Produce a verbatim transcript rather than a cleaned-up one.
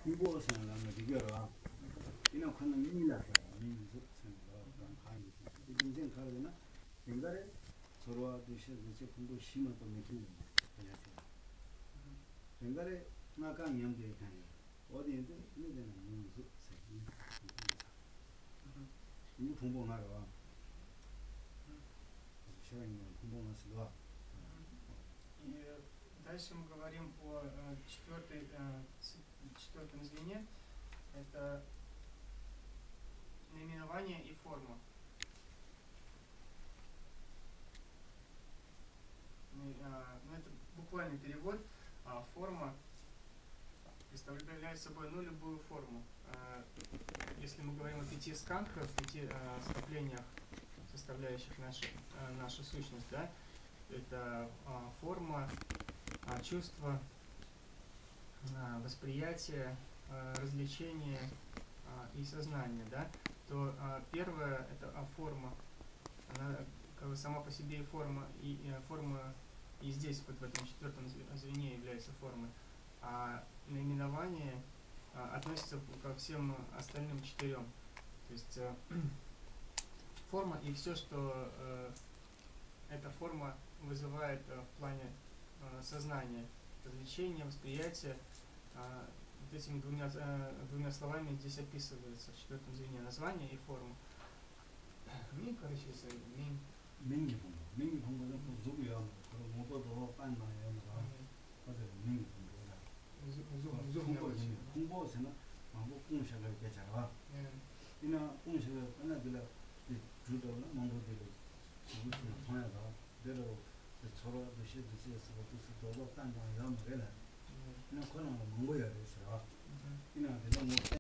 공부 생각하면 비교라. 이런 거는 미라서 민족 생각 가는 거. 인생 가르나 옛날에 서로와 도시에서 공부 심한 또 느끼는 거죠. 옛날에 나가 명들이 다니 어디인데 이제는 민족 생각. 이 공부하러 시간이 공부하면서 И дальше мы говорим о э, четвертой, э, четвертом звене. Это наименование и форма. Ну, это буквальный перевод. Форма представляет собой ну, любую форму. Если мы говорим о пяти сканках, пяти скоплениях, составляющих нашу, нашу сущность, да, это форма, чувство, восприятие, развлечение и сознание, да, то первое это форма, она как бы сама по себе и форма, и, и форма и здесь вот в этом четвертом звене является формой, а наименование относится ко всем остальным четырем. То есть форма и все, что э, эта форма вызывает э, в плане э, сознания, развлечения, восприятия, э, вот этими двумя, э, двумя словами здесь описывается в четвертом звене название и форма. Мин, короче, если мин. Минги 공부, мин기 공부는 그 누구야? 그럼 뭐도 빤나요, 뭐가? 맞아요, 민기 공부라. 공부 공부에서는 공부 공식을 이렇게 잡아. 이나 공식을 끝나들라 주도나 뭔가들을 지구촌에 통해서 내려 서로 도시 도시에서 도시 도로 딴다 이런 거래. 이나 그런 거 뭔거야 그래서. 이나 내가 뭐